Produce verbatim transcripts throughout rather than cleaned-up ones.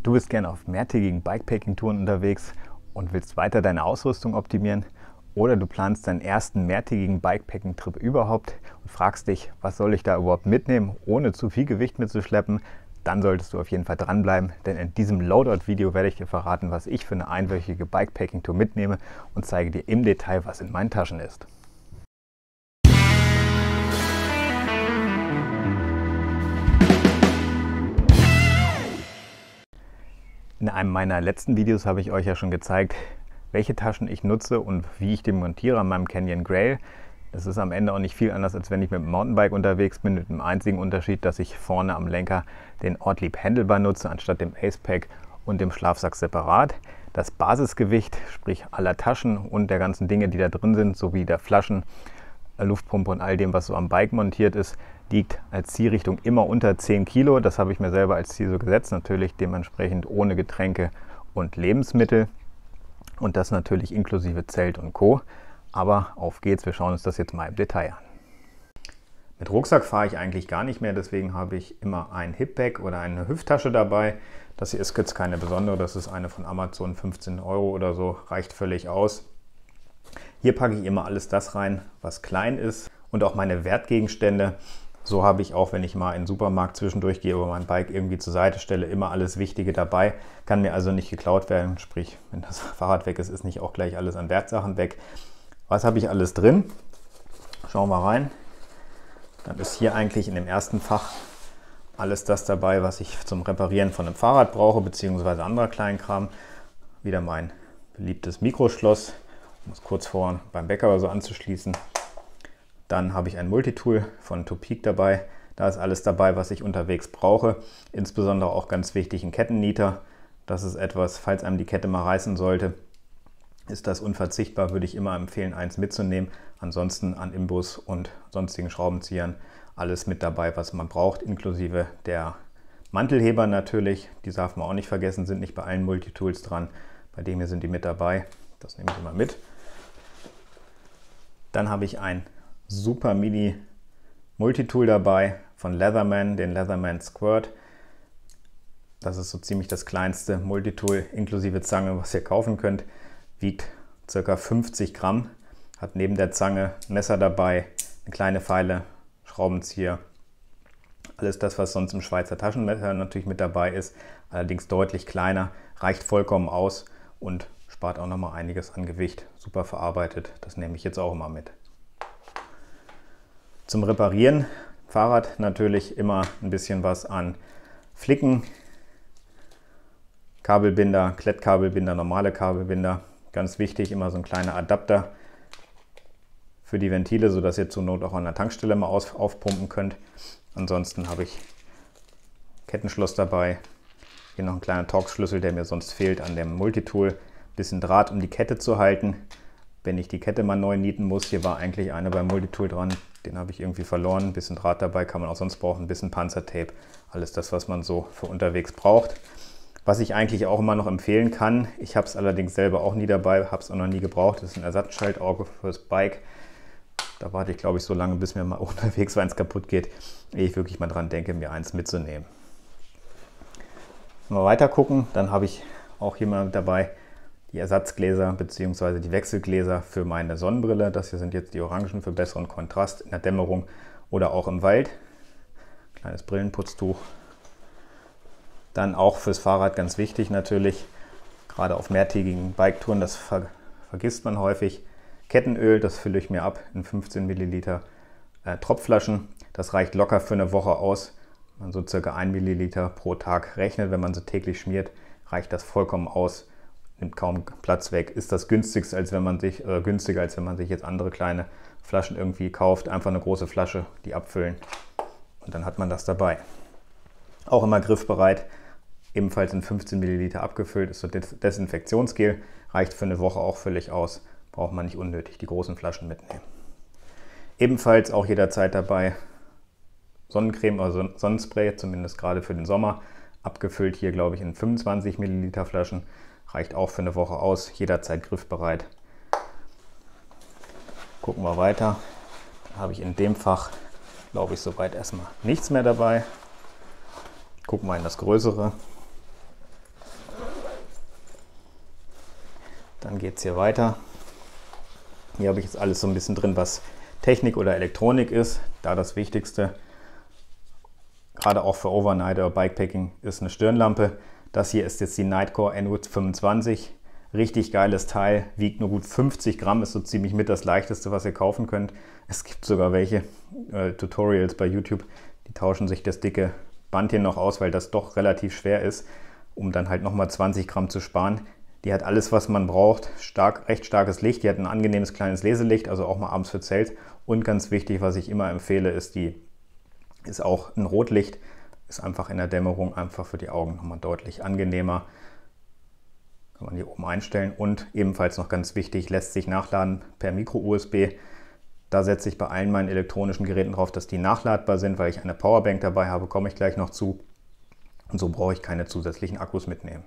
Du bist gerne auf mehrtägigen Bikepacking-Touren unterwegs und willst weiter deine Ausrüstung optimieren, oder du planst deinen ersten mehrtägigen Bikepacking-Trip überhaupt und fragst dich, was soll ich da überhaupt mitnehmen, ohne zu viel Gewicht mitzuschleppen, dann solltest du auf jeden Fall dranbleiben, denn in diesem Loadout-Video werde ich dir verraten, was ich für eine einwöchige Bikepacking-Tour mitnehme und zeige dir im Detail, was in meinen Taschen ist. In einem meiner letzten Videos habe ich euch ja schon gezeigt, welche Taschen ich nutze und wie ich die montiere an meinem Canyon Grail. Das ist am Ende auch nicht viel anders, als wenn ich mit dem Mountainbike unterwegs bin, mit dem einzigen Unterschied, dass ich vorne am Lenker den Ortlieb Handlebar nutze, anstatt dem Acepack und dem Schlafsack separat. Das Basisgewicht, sprich aller Taschen und der ganzen Dinge, die da drin sind, sowie der Flaschen, Luftpumpe und all dem, was so am Bike montiert ist, liegt als Zielrichtung immer unter zehn Kilo. Das habe ich mir selber als Ziel so gesetzt, natürlich dementsprechend ohne Getränke und Lebensmittel und das natürlich inklusive Zelt und Co. Aber auf geht's, wir schauen uns das jetzt mal im Detail an. Mit Rucksack fahre ich eigentlich gar nicht mehr, deswegen habe ich immer ein Hipbag oder eine Hüfttasche dabei. Das hier ist jetzt keine besondere, das ist eine von Amazon, fünfzehn Euro oder so, reicht völlig aus. Hier packe ich immer alles das rein, was klein ist, und auch meine Wertgegenstände. So habe ich auch, wenn ich mal in den Supermarkt zwischendurch gehe oder mein Bike irgendwie zur Seite stelle, immer alles Wichtige dabei. Kann mir also nicht geklaut werden, sprich, wenn das Fahrrad weg ist, ist nicht auch gleich alles an Wertsachen weg. Was habe ich alles drin? Schauen wir rein. Dann ist hier eigentlich in dem ersten Fach alles das dabei, was ich zum Reparieren von einem Fahrrad brauche, beziehungsweise anderer Kleinkram. Wieder mein beliebtes Mikroschloss, um es kurz vor beim Bäcker oder so anzuschließen. Dann habe ich ein Multitool von Topeak dabei. Da ist alles dabei, was ich unterwegs brauche. Insbesondere auch ganz wichtig ein Kettennieter. Das ist etwas, falls einem die Kette mal reißen sollte, ist das unverzichtbar, würde ich immer empfehlen, eins mitzunehmen. Ansonsten an Imbus und sonstigen Schraubenziehern alles mit dabei, was man braucht, inklusive der Mantelheber natürlich. Die darf man auch nicht vergessen, sind nicht bei allen Multitools dran. Bei dem hier sind die mit dabei. Das nehme ich immer mit. Dann habe ich ein super Mini Multitool dabei von Leatherman, den Leatherman Squirt. Das ist so ziemlich das kleinste Multitool inklusive Zange, was ihr kaufen könnt. Wiegt ca. fünfzig Gramm, hat neben der Zange ein Messer dabei, eine kleine Feile, Schraubenzieher. Alles das, was sonst im Schweizer Taschenmesser natürlich mit dabei ist, allerdings deutlich kleiner, reicht vollkommen aus und spart auch noch mal einiges an Gewicht. Super verarbeitet, das nehme ich jetzt auch immer mit. Zum Reparieren, Fahrrad natürlich immer ein bisschen was an Flicken, Kabelbinder, Klettkabelbinder, normale Kabelbinder. Ganz wichtig, immer so ein kleiner Adapter für die Ventile, sodass ihr zur Not auch an der Tankstelle mal auf, aufpumpen könnt. Ansonsten habe ich Kettenschloss dabei. Hier noch ein kleiner Torx-Schlüssel, der mir sonst fehlt an dem Multitool. Bisschen Draht, um die Kette zu halten, wenn ich die Kette mal neu nieten muss. Hier war eigentlich eine beim Multitool dran, den habe ich irgendwie verloren. Ein bisschen Draht dabei kann man auch sonst brauchen, ein bisschen Panzertape. Alles das, was man so für unterwegs braucht. Was ich eigentlich auch immer noch empfehlen kann, ich habe es allerdings selber auch nie dabei, habe es auch noch nie gebraucht, das ist ein Ersatzschaltauge fürs Bike. Da warte ich, glaube ich, so lange, bis mir mal unterwegs eins kaputt geht, ehe ich wirklich mal dran denke, mir eins mitzunehmen. Wenn wir weiter gucken, dann habe ich auch hier mal dabei die Ersatzgläser bzw. die Wechselgläser für meine Sonnenbrille. Das hier sind jetzt die orangen für besseren Kontrast in der Dämmerung oder auch im Wald. Kleines Brillenputztuch. Dann auch fürs Fahrrad ganz wichtig natürlich, gerade auf mehrtägigen Biketouren, das ver vergisst man häufig. Kettenöl, das fülle ich mir ab in fünfzehn Milliliter äh, Tropfflaschen. Das reicht locker für eine Woche aus. Wenn man so circa ein Milliliter pro Tag rechnet, wenn man so täglich schmiert, reicht das vollkommen aus. Nimmt kaum Platz weg. Ist das günstigste, als wenn man sich, äh, günstiger, als wenn man sich jetzt andere kleine Flaschen irgendwie kauft. Einfach eine große Flasche, die abfüllen und dann hat man das dabei. Auch immer griffbereit, ebenfalls in fünfzehn Milliliter abgefüllt, ist so Desinfektionsgel, reicht für eine Woche auch völlig aus, braucht man nicht unnötig die großen Flaschen mitnehmen. Ebenfalls auch jederzeit dabei Sonnencreme oder Sonnenspray, zumindest gerade für den Sommer, abgefüllt hier glaube ich in fünfundzwanzig Milliliter Flaschen, reicht auch für eine Woche aus, jederzeit griffbereit. Gucken wir weiter, dann habe ich in dem Fach, glaube ich, soweit erstmal nichts mehr dabei. Gucken wir in das Größere. Dann geht es hier weiter. Hier habe ich jetzt alles so ein bisschen drin, was Technik oder Elektronik ist. Da das Wichtigste, gerade auch für Overnight oder Bikepacking, ist eine Stirnlampe. Das hier ist jetzt die Nightcore N U fünfundzwanzig. Richtig geiles Teil, wiegt nur gut fünfzig Gramm, ist so ziemlich mit das leichteste, was ihr kaufen könnt. Es gibt sogar welche äh, Tutorials bei YouTube, die tauschen sich das dicke Band hier noch aus, weil das doch relativ schwer ist, um dann halt nochmal zwanzig Gramm zu sparen. Die hat alles, was man braucht, stark, recht starkes Licht, die hat ein angenehmes kleines Leselicht, also auch mal abends für Zelt. Und ganz wichtig, was ich immer empfehle, ist, die, ist auch ein Rotlicht, ist einfach in der Dämmerung einfach für die Augen nochmal deutlich angenehmer. Kann man hier oben einstellen und ebenfalls noch ganz wichtig, lässt sich nachladen per Micro-U S B. Da setze ich bei allen meinen elektronischen Geräten drauf, dass die nachladbar sind, weil ich eine Powerbank dabei habe, komme ich gleich noch zu. Und so brauche ich keine zusätzlichen Akkus mitnehmen.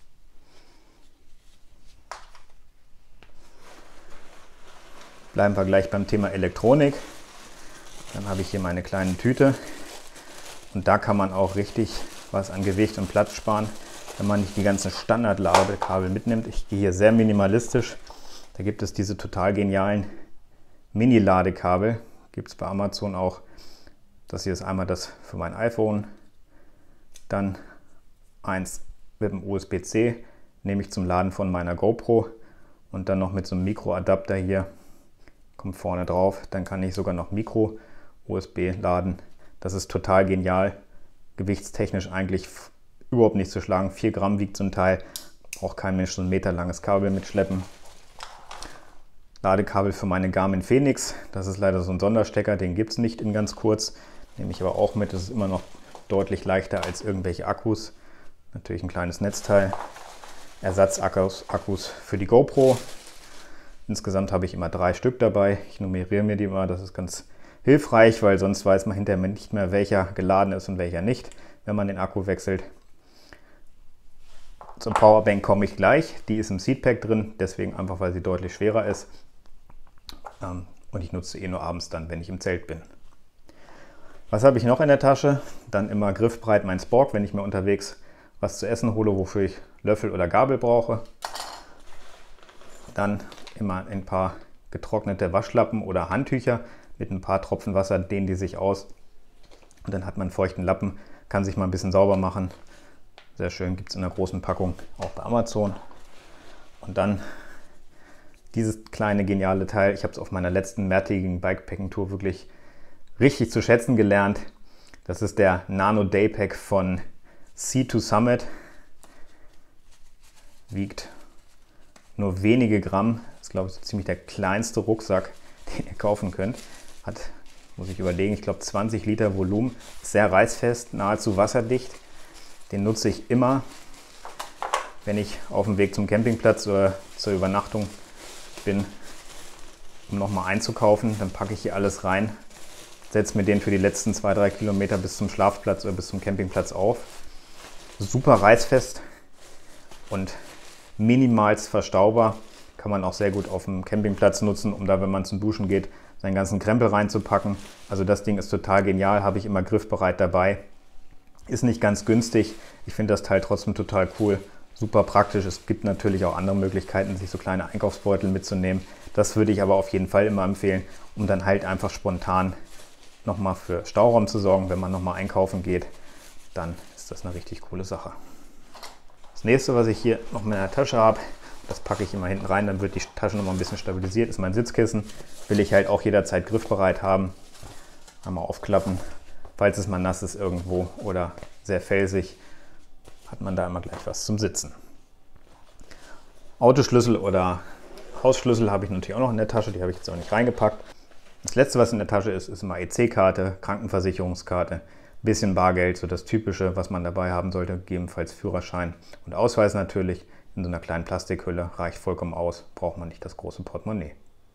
Bleiben wir gleich beim Thema Elektronik. Dann habe ich hier meine kleine Tüte und da kann man auch richtig was an Gewicht und Platz sparen, wenn man nicht die ganzen Standard-Ladekabel mitnimmt. Ich gehe hier sehr minimalistisch. Da gibt es diese total genialen Mini-Ladekabel. Gibt es bei Amazon auch. Das hier ist einmal das für mein iPhone. Dann eins mit dem U S B C, nehme ich zum Laden von meiner GoPro. Und dann noch mit so einem Mikroadapter hier. Kommt vorne drauf. Dann kann ich sogar noch Micro-U S B laden. Das ist total genial. Gewichtstechnisch eigentlich überhaupt nicht zu schlagen. vier Gramm wiegt so ein Teil. Braucht kein Mensch so ein Meter langes Kabel mitschleppen. Ladekabel für meine Garmin Fenix. Das ist leider so ein Sonderstecker, den gibt es nicht in ganz kurz. Nehme ich aber auch mit. Das ist immer noch deutlich leichter als irgendwelche Akkus. Natürlich ein kleines Netzteil. Ersatzakkus Akkus für die GoPro. Insgesamt habe ich immer drei Stück dabei. Ich nummeriere mir die immer. Das ist ganz hilfreich, weil sonst weiß man hinterher nicht mehr, welcher geladen ist und welcher nicht, wenn man den Akku wechselt. Zur Powerbank komme ich gleich. Die ist im Seatpack drin, deswegen einfach, weil sie deutlich schwerer ist. Und ich nutze sie eh nur abends dann, wenn ich im Zelt bin. Was habe ich noch in der Tasche? Dann immer griffbereit mein Spork, wenn ich mir unterwegs was zu essen hole, wofür ich Löffel oder Gabel brauche. Dann immer ein paar getrocknete Waschlappen oder Handtücher mit ein paar Tropfen Wasser, dehnen die sich aus. Und dann hat man einen feuchten Lappen, kann sich mal ein bisschen sauber machen. Sehr schön, gibt es in einer großen Packung, auch bei Amazon. Und dann dieses kleine geniale Teil. Ich habe es auf meiner letzten mehrtägigen Bikepacking-Tour wirklich richtig zu schätzen gelernt. Das ist der Nano Daypack von Sea to Summit. Wiegt nur wenige Gramm. Das ist, glaube ich, so ziemlich der kleinste Rucksack, den ihr kaufen könnt. Hat, muss ich überlegen, ich glaube zwanzig Liter Volumen. Sehr reißfest, nahezu wasserdicht. Den nutze ich immer, wenn ich auf dem Weg zum Campingplatz oder zur Übernachtung bin, um nochmal einzukaufen. Dann packe ich hier alles rein, setze mir den für die letzten zwei, drei Kilometer bis zum Schlafplatz oder bis zum Campingplatz auf. Super reißfest und minimals verstaubar. Kann man auch sehr gut auf dem Campingplatz nutzen, um da, wenn man zum Duschen geht, seinen ganzen Krempel reinzupacken. Also das Ding ist total genial, habe ich immer griffbereit dabei. Ist nicht ganz günstig. Ich finde das Teil trotzdem total cool. Super praktisch. Es gibt natürlich auch andere Möglichkeiten, sich so kleine Einkaufsbeutel mitzunehmen. Das würde ich aber auf jeden Fall immer empfehlen, um dann halt einfach spontan nochmal für Stauraum zu sorgen. Wenn man nochmal einkaufen geht, dann ist das eine richtig coole Sache. Das nächste, was ich hier noch in der Tasche habe, das packe ich immer hinten rein, dann wird die Tasche nochmal ein bisschen stabilisiert, ist mein Sitzkissen. Will ich halt auch jederzeit griffbereit haben. Einmal aufklappen. Falls es mal nass ist irgendwo oder sehr felsig, hat man da immer gleich was zum Sitzen. Autoschlüssel oder Hausschlüssel habe ich natürlich auch noch in der Tasche, die habe ich jetzt auch nicht reingepackt. Das letzte, was in der Tasche ist, ist immer E C-Karte, Krankenversicherungskarte, ein bisschen Bargeld, so das Typische, was man dabei haben sollte, gegebenenfalls Führerschein und Ausweis natürlich. In so einer kleinen Plastikhülle reicht vollkommen aus, braucht man nicht das große Portemonnaie.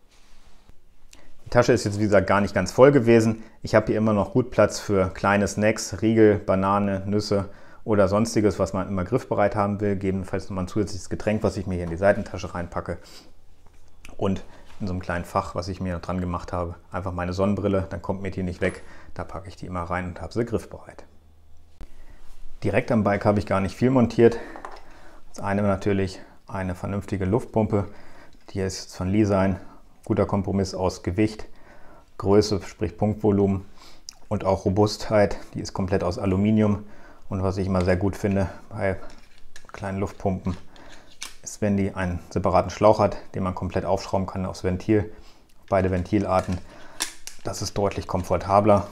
Die Tasche ist jetzt wie gesagt gar nicht ganz voll gewesen. Ich habe hier immer noch gut Platz für kleine Snacks, Riegel, Banane, Nüsse oder sonstiges, was man immer griffbereit haben will. Gegebenenfalls nochmal ein zusätzliches Getränk, was ich mir hier in die Seitentasche reinpacke. Und in so einem kleinen Fach, was ich mir dran gemacht habe, einfach meine Sonnenbrille, dann kommt mir die nicht weg. Da packe ich die immer rein und habe sie griffbereit. Direkt am Bike habe ich gar nicht viel montiert. Das eine natürlich eine vernünftige Luftpumpe. Die ist jetzt von Leesign. Guter Kompromiss aus Gewicht, Größe, sprich Punktvolumen und auch Robustheit. Die ist komplett aus Aluminium. Und was ich immer sehr gut finde bei kleinen Luftpumpen, ist, wenn die einen separaten Schlauch hat, den man komplett aufschrauben kann aufs Ventil. Beide Ventilarten. Das ist deutlich komfortabler.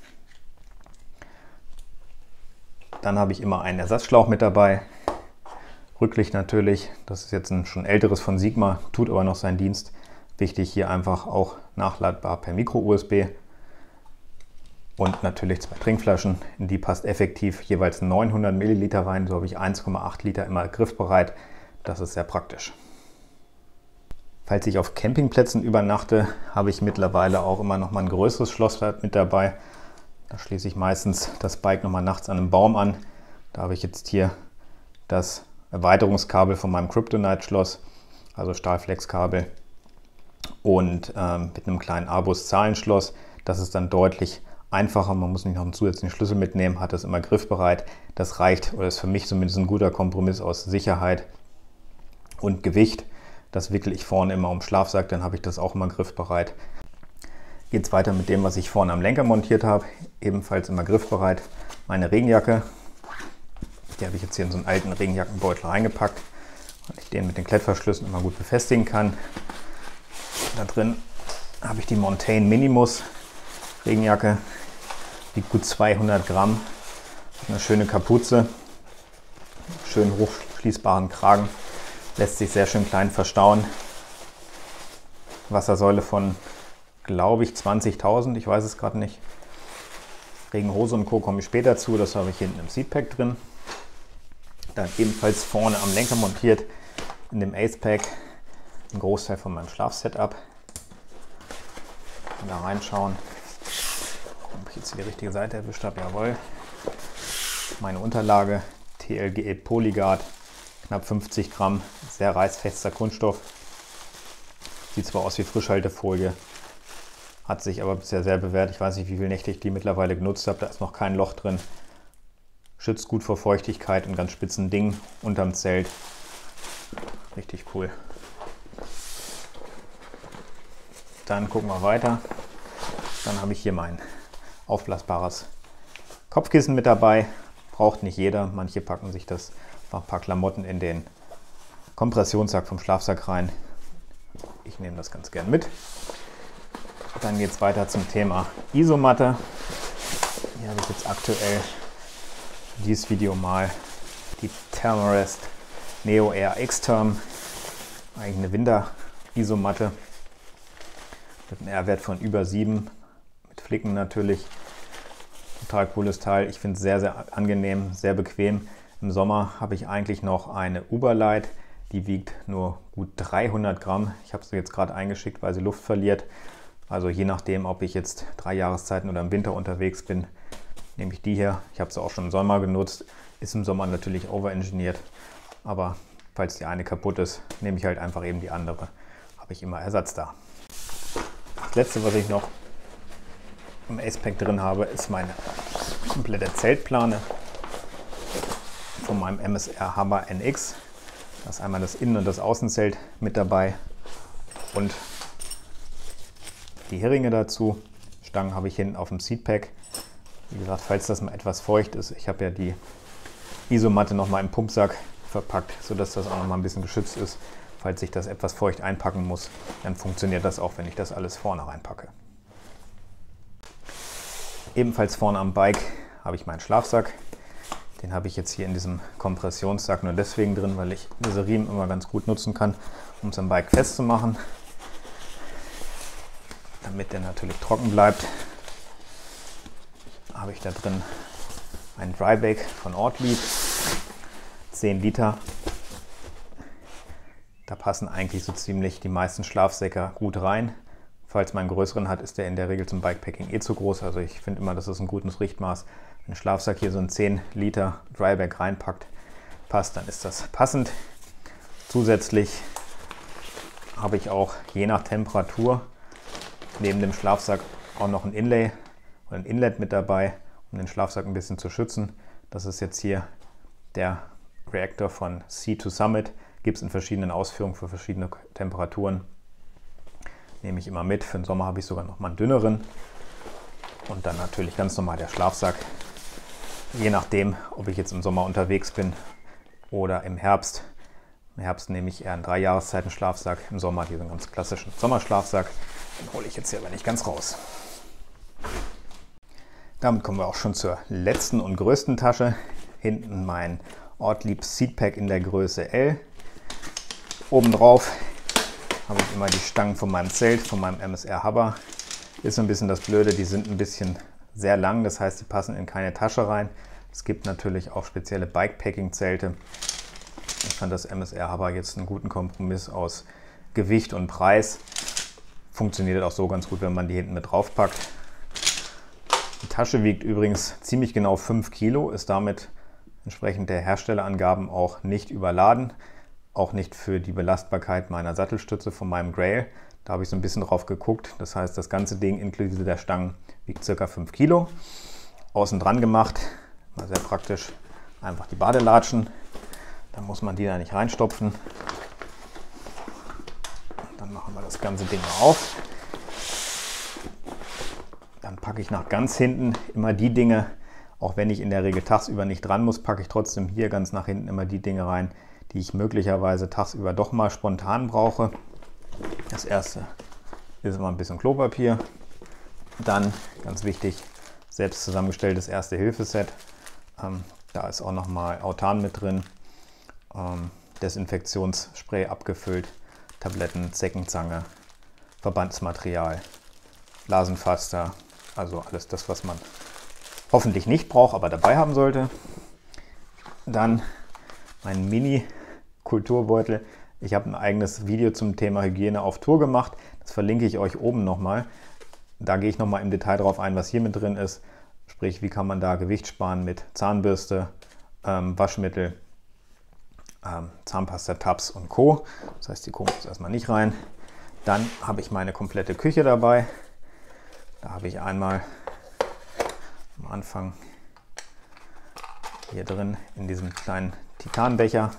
Dann habe ich immer einen Ersatzschlauch mit dabei. Rücklicht natürlich. Das ist jetzt ein schon älteres von Sigma, tut aber noch seinen Dienst. Wichtig hier einfach auch nachladbar per Micro-U S B. Und natürlich zwei Trinkflaschen. In die passt effektiv jeweils neunhundert Milliliter rein. So habe ich eins Komma acht Liter immer griffbereit. Das ist sehr praktisch. Falls ich auf Campingplätzen übernachte, habe ich mittlerweile auch immer noch mal ein größeres Schloss mit dabei. Da schließe ich meistens das Bike noch mal nachts an einem Baum an. Da habe ich jetzt hier das Erweiterungskabel von meinem Kryptonite-Schloss, also Stahlflex-Kabel, und ähm, mit einem kleinen Abus-Zahlenschloss. Das ist dann deutlich einfacher, man muss nicht noch einen zusätzlichen Schlüssel mitnehmen, hat das immer griffbereit. Das reicht, oder ist für mich zumindest ein guter Kompromiss aus Sicherheit und Gewicht. Das wickele ich vorne immer um den Schlafsack, dann habe ich das auch immer griffbereit. Geht es weiter mit dem, was ich vorne am Lenker montiert habe, ebenfalls immer griffbereit. Meine Regenjacke, die habe ich jetzt hier in so einen alten Regenjackenbeutel reingepackt, weil ich den mit den Klettverschlüssen immer gut befestigen kann. Da drin habe ich die Montane Minimus Regenjacke, wiegt gut zweihundert Gramm, hat eine schöne Kapuze, schön hochschließbaren Kragen, lässt sich sehr schön klein verstauen. Wassersäule von, glaube ich, zwanzigtausend, ich weiß es gerade nicht. Regenhose und Co. komme ich später zu, das habe ich hinten im Seatpack drin. Dann ebenfalls vorne am Lenker montiert, in dem Acepack, ein Großteil von meinem Schlafsetup. Da reinschauen, ob ich jetzt die richtige Seite erwischt habe, jawohl. Meine Unterlage, T L G E Polyguard, knapp fünfzig Gramm, sehr reißfester Kunststoff. Sieht zwar aus wie Frischhaltefolie, hat sich aber bisher sehr bewährt. Ich weiß nicht, wie viele Nächte ich die mittlerweile genutzt habe, da ist noch kein Loch drin. Schützt gut vor Feuchtigkeit und ganz spitzen Ding unterm Zelt. Richtig cool. Dann gucken wir weiter. Dann habe ich hier mein aufblasbares Kopfkissen mit dabei. Braucht nicht jeder. Manche packen sich das noch ein paar Klamotten in den Kompressionssack vom Schlafsack rein. Ich nehme das ganz gern mit. Dann geht es weiter zum Thema Isomatte. Hier habe ich jetzt aktuell für dieses Video mal die Thermarest Neo Air X-Term. Eigentlich eine Winter-Isomatte mit einem R-Wert von über sieben, mit Flicken natürlich. Total cooles Teil. Ich finde es sehr, sehr angenehm, sehr bequem. Im Sommer habe ich eigentlich noch eine Uberlight, die wiegt nur gut dreihundert Gramm. Ich habe sie jetzt gerade eingeschickt, weil sie Luft verliert. Also je nachdem, ob ich jetzt drei Jahreszeiten oder im Winter unterwegs bin, nehme ich die hier. Ich habe sie auch schon im Sommer genutzt. Ist im Sommer natürlich overengineert, aber falls die eine kaputt ist, nehme ich halt einfach eben die andere. Habe ich immer Ersatz da. Das letzte, was ich noch im Acepack drin habe, ist meine komplette Zeltplane von meinem M S R Hammer N X. Da ist einmal das Innen- und das Außenzelt mit dabei und die Heringe dazu. Stangen habe ich hinten auf dem Seatpack. Wie gesagt, falls das mal etwas feucht ist, ich habe ja die Isomatte noch mal im Pumpsack verpackt, sodass das auch noch mal ein bisschen geschützt ist. Falls ich das etwas feucht einpacken muss, dann funktioniert das auch, wenn ich das alles vorne reinpacke. Ebenfalls vorne am Bike habe ich meinen Schlafsack. Den habe ich jetzt hier in diesem Kompressionssack nur deswegen drin, weil ich diese Riemen immer ganz gut nutzen kann, um es am Bike festzumachen, damit der natürlich trocken bleibt. Habe ich da drin ein Dryback von Ortlieb, zehn Liter. Da passen eigentlich so ziemlich die meisten Schlafsäcke gut rein. Falls man einen größeren hat, ist der in der Regel zum Bikepacking eh zu groß. Also ich finde immer, das ist ein gutes Richtmaß. Wenn ein Schlafsack hier so ein zehn Liter Dryback reinpackt, passt, dann ist das passend. Zusätzlich habe ich auch je nach Temperatur neben dem Schlafsack auch noch ein Inlay oder ein Inlet mit dabei, um den Schlafsack ein bisschen zu schützen. Das ist jetzt hier der Reaktor von Sea to Summit. Gibt es in verschiedenen Ausführungen für verschiedene Temperaturen. Nehme ich immer mit. Für den Sommer habe ich sogar noch mal einen dünneren. Und dann natürlich ganz normal der Schlafsack. Je nachdem, ob ich jetzt im Sommer unterwegs bin oder im Herbst. Im Herbst nehme ich eher einen drei Jahreszeiten Schlafsack. Im Sommer diesen ganz klassischen Sommerschlafsack. Den hole ich jetzt hier aber nicht ganz raus. Damit kommen wir auch schon zur letzten und größten Tasche. Hinten mein Ortlieb Seatpack in der Größe L. Obendrauf habe ich immer die Stangen von meinem Zelt, von meinem M S R Hover. Ist so ein bisschen das Blöde, die sind ein bisschen sehr lang, das heißt, die passen in keine Tasche rein. Es gibt natürlich auch spezielle Bikepacking-Zelte. Ich fand das M S R Hover jetzt einen guten Kompromiss aus Gewicht und Preis. Funktioniert auch so ganz gut, wenn man die hinten mit drauf packt. Die Tasche wiegt übrigens ziemlich genau fünf Kilo, ist damit entsprechend der Herstellerangaben auch nicht überladen. Auch nicht für die Belastbarkeit meiner Sattelstütze von meinem Grail. Da habe ich so ein bisschen drauf geguckt. Das heißt, das ganze Ding inklusive der Stangen wiegt ca. fünf Kilo. Außen dran gemacht, mal sehr praktisch, einfach die Badelatschen. Dann muss man die da nicht reinstopfen. Dann machen wir das ganze Ding mal auf. Dann packe ich nach ganz hinten immer die Dinge, auch wenn ich in der Regel tagsüber nicht dran muss, packe ich trotzdem hier ganz nach hinten immer die Dinge rein, die ich möglicherweise tagsüber doch mal spontan brauche. Das erste ist immer ein bisschen Klopapier. Dann, ganz wichtig, selbst zusammengestelltes Erste-Hilfe-Set. Ähm, da ist auch nochmal Autan mit drin. Ähm, Desinfektionsspray abgefüllt, Tabletten, Zeckenzange, Verbandsmaterial, Blasenpflaster. Also alles das, was man hoffentlich nicht braucht, aber dabei haben sollte. Dann mein Mini-Kulturbeutel. Ich habe ein eigenes Video zum Thema Hygiene auf Tour gemacht. Das verlinke ich euch oben nochmal. Da gehe ich nochmal im Detail drauf ein, was hier mit drin ist. Sprich, wie kann man da Gewicht sparen mit Zahnbürste, ähm, Waschmittel, ähm, Zahnpasta-Tabs und Co. Das heißt, die kommt jetzt erstmal nicht rein. Dann habe ich meine komplette Küche dabei. Da habe ich einmal am Anfang hier drin in diesem kleinen Titanbecher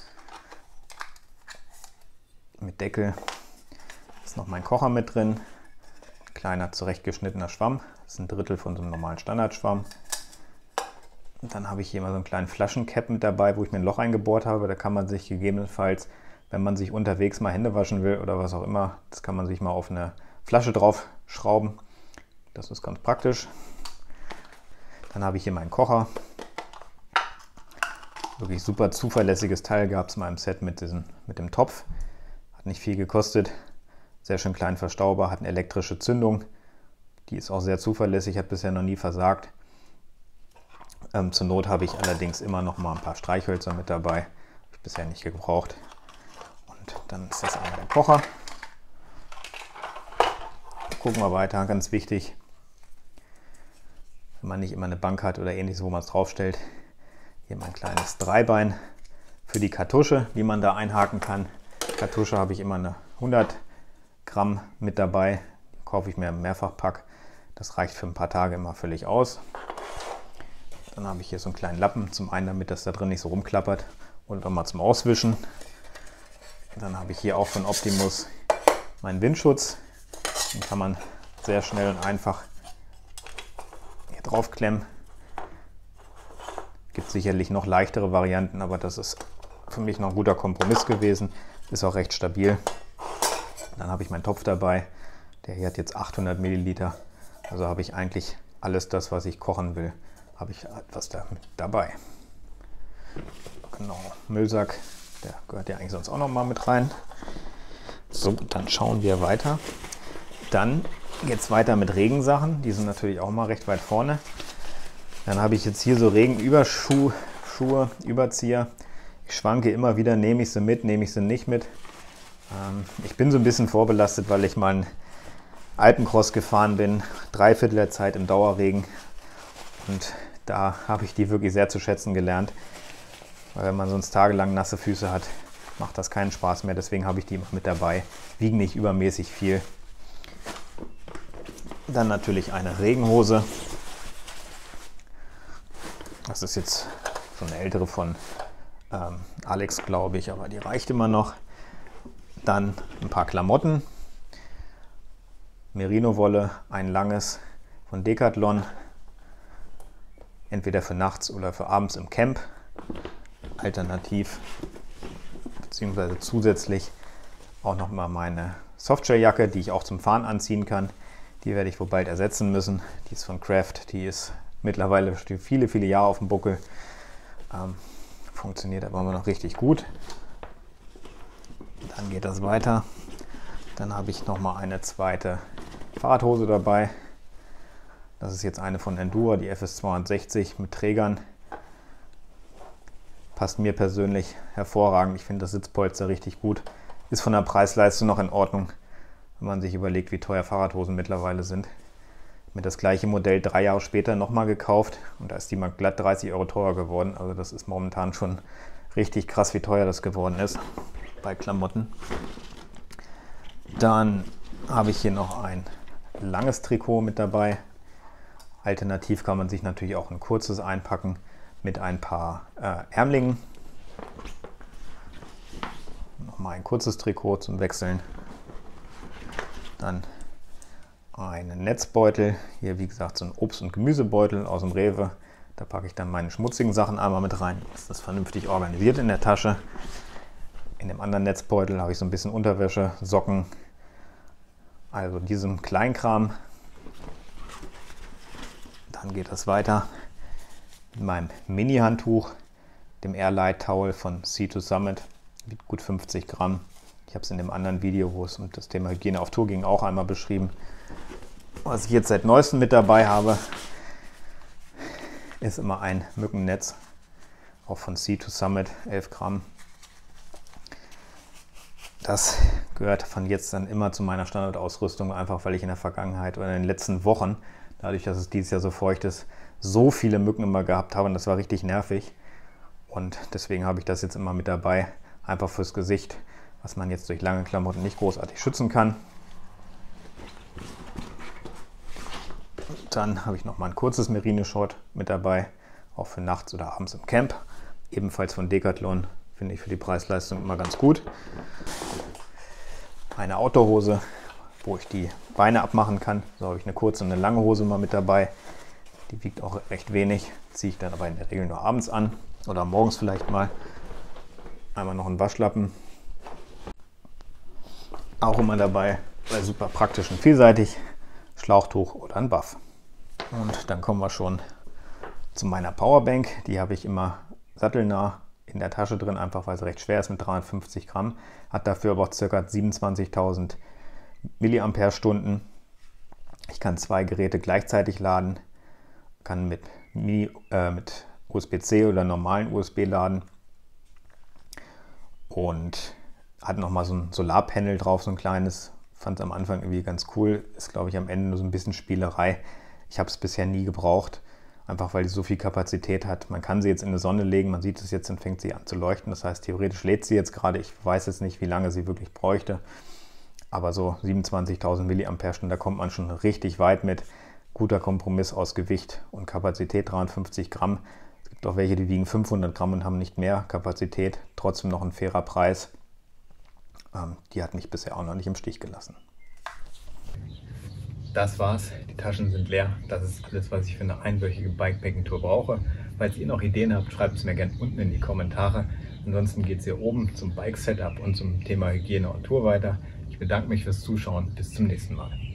mit Deckel ist noch mein Kocher mit drin. Ein kleiner zurechtgeschnittener Schwamm. Das ist ein Drittel von so einem normalen Standardschwamm. Und dann habe ich hier mal so einen kleinen Flaschencap mit dabei, wo ich mir ein Loch eingebohrt habe. Da kann man sich gegebenenfalls, wenn man sich unterwegs mal Hände waschen will oder was auch immer, das kann man sich mal auf eine Flasche drauf schrauben. Das ist ganz praktisch. Dann habe ich hier meinen Kocher. Wirklich super zuverlässiges Teil gab es mal im Set mit, diesen, mit dem Topf. Hat nicht viel gekostet. Sehr schön klein verstaubar, hat eine elektrische Zündung. Die ist auch sehr zuverlässig, hat bisher noch nie versagt. Ähm, zur Not habe ich allerdings immer noch mal ein paar Streichhölzer mit dabei. Habe ich bisher nicht gebraucht. Und dann ist das einmal der Kocher. Gucken wir weiter, ganz wichtig. Wenn man nicht immer eine Bank hat oder ähnliches, wo man es draufstellt. Hier mein kleines Dreibein für die Kartusche, die man da einhaken kann. Kartusche habe ich immer eine hundert Gramm mit dabei. Die kaufe ich mir im Mehrfachpack. Das reicht für ein paar Tage immer völlig aus. Dann habe ich hier so einen kleinen Lappen. Zum einen, damit das da drin nicht so rumklappert und nochmal zum Auswischen. Dann habe ich hier auch von Optimus meinen Windschutz. Den kann man sehr schnell und einfach hier drauf klemmen. Gibt sicherlich noch leichtere Varianten, aber das ist für mich noch ein guter Kompromiss gewesen. Ist auch recht stabil. Dann habe ich meinen Topf dabei. Der hier hat jetzt achthundert Milliliter. Also habe ich eigentlich alles das, was ich kochen will, habe ich etwas da mit dabei. Genau, Müllsack, der gehört ja eigentlich sonst auch noch mal mit rein. So, dann schauen wir weiter. Dann geht es weiter mit Regensachen. Die sind natürlich auch mal recht weit vorne. Dann habe ich jetzt hier so Regenüberschuhe, Schuhe, Überzieher. Ich schwanke immer wieder, nehme ich sie mit, nehme ich sie nicht mit. Ähm, ich bin so ein bisschen vorbelastet, weil ich mal einen Alpencross gefahren bin, drei Viertel der Zeit im Dauerregen. Und da habe ich die wirklich sehr zu schätzen gelernt. Weil wenn man sonst tagelang nasse Füße hat, macht das keinen Spaß mehr. Deswegen habe ich die immer mit dabei. Wiegen nicht übermäßig viel. Dann natürlich eine Regenhose. Das ist jetzt so eine ältere von ähm, Alex, glaube ich, aber die reicht immer noch. Dann ein paar Klamotten, Merino-Wolle, ein langes von Decathlon, entweder für nachts oder für abends im Camp, alternativ beziehungsweise zusätzlich auch noch mal meine Softshell-Jacke, die ich auch zum Fahren anziehen kann. Die werde ich wohl bald ersetzen müssen. Die ist von Craft, die ist mittlerweile viele, viele Jahre auf dem Buckel. Ähm, funktioniert aber immer noch richtig gut. Dann geht das weiter. Dann habe ich noch mal eine zweite Fahrradhose dabei. Das ist jetzt eine von Endura, die F S zweihundertsechzig mit Trägern. Passt mir persönlich hervorragend. Ich finde das Sitzpolster richtig gut. Ist von der Preis-Leistung noch in Ordnung, wenn man sich überlegt, wie teuer Fahrradhosen mittlerweile sind. Ich habe mir das gleiche Modell drei Jahre später nochmal gekauft und da ist die mal glatt dreißig Euro teurer geworden. Also das ist momentan schon richtig krass, wie teuer das geworden ist bei Klamotten. Dann habe ich hier noch ein langes Trikot mit dabei. Alternativ kann man sich natürlich auch ein kurzes einpacken mit ein paar äh, Ärmlingen. Nochmal ein kurzes Trikot zum Wechseln. Dann einen Netzbeutel. Hier wie gesagt so ein Obst- und Gemüsebeutel aus dem Rewe. Da packe ich dann meine schmutzigen Sachen einmal mit rein. Ist das vernünftig organisiert in der Tasche. In dem anderen Netzbeutel habe ich so ein bisschen Unterwäsche, Socken. Also diesem Kleinkram. Dann geht es weiter mit meinem Mini-Handtuch, dem Air Light Towel von Sea to Summit, wiegt gut fünfzig Gramm. Ich habe es in dem anderen Video, wo es um das Thema Hygiene auf Tour ging, auch einmal beschrieben. Was ich jetzt seit neuestem mit dabei habe, ist immer ein Mückennetz, auch von Sea to Summit, elf Gramm. Das gehört von jetzt dann immer zu meiner Standardausrüstung, einfach weil ich in der Vergangenheit oder in den letzten Wochen, dadurch, dass es dieses Jahr so feucht ist, so viele Mücken immer gehabt habe und das war richtig nervig. Und deswegen habe ich das jetzt immer mit dabei, einfach fürs Gesicht, was man jetzt durch lange Klamotten nicht großartig schützen kann. Dann habe ich noch mal ein kurzes Merino-Short mit dabei, auch für nachts oder abends im Camp. Ebenfalls von Decathlon, finde ich für die Preis-Leistung immer ganz gut. Eine Outdoor-Hose, wo ich die Beine abmachen kann. So habe ich eine kurze und eine lange Hose mal mit dabei. Die wiegt auch recht wenig, ziehe ich dann aber in der Regel nur abends an oder morgens vielleicht mal. Einmal noch einen Waschlappen. Auch immer dabei, weil super praktisch und vielseitig. Schlauchtuch oder ein Buff. Und dann kommen wir schon zu meiner Powerbank. Die habe ich immer sattelnah in der Tasche drin, einfach weil sie recht schwer ist mit dreihundertfünfzig Gramm. Hat dafür aber auch ca. siebenundzwanzigtausend Milliampere-Stunden. Ich kann zwei Geräte gleichzeitig laden, kann mit, Mini, äh, mit U S B C oder normalen U S B laden und hat nochmal so ein Solarpanel drauf, so ein kleines. Fand es am Anfang irgendwie ganz cool. Ist, glaube ich, am Ende nur so ein bisschen Spielerei. Ich habe es bisher nie gebraucht, einfach weil die so viel Kapazität hat. Man kann sie jetzt in die Sonne legen, man sieht es jetzt und fängt sie an zu leuchten. Das heißt, theoretisch lädt sie jetzt gerade. Ich weiß jetzt nicht, wie lange sie wirklich bräuchte. Aber so siebenundzwanzigtausend Milliampere-Stunden, da kommt man schon richtig weit mit. Guter Kompromiss aus Gewicht und Kapazität, dreihundertfünfzig Gramm. Es gibt auch welche, die wiegen fünfhundert Gramm und haben nicht mehr Kapazität. Trotzdem noch ein fairer Preis. Ähm, die hat mich bisher auch noch nicht im Stich gelassen. Das war's. Die Taschen sind leer. Das ist alles, was ich für eine einwöchige Bikepacking-Tour brauche. Falls ihr noch Ideen habt, schreibt es mir gerne unten in die Kommentare. Ansonsten geht es hier oben zum Bike-Setup und zum Thema Hygiene und Tour weiter. Ich bedanke mich fürs Zuschauen. Bis zum nächsten Mal.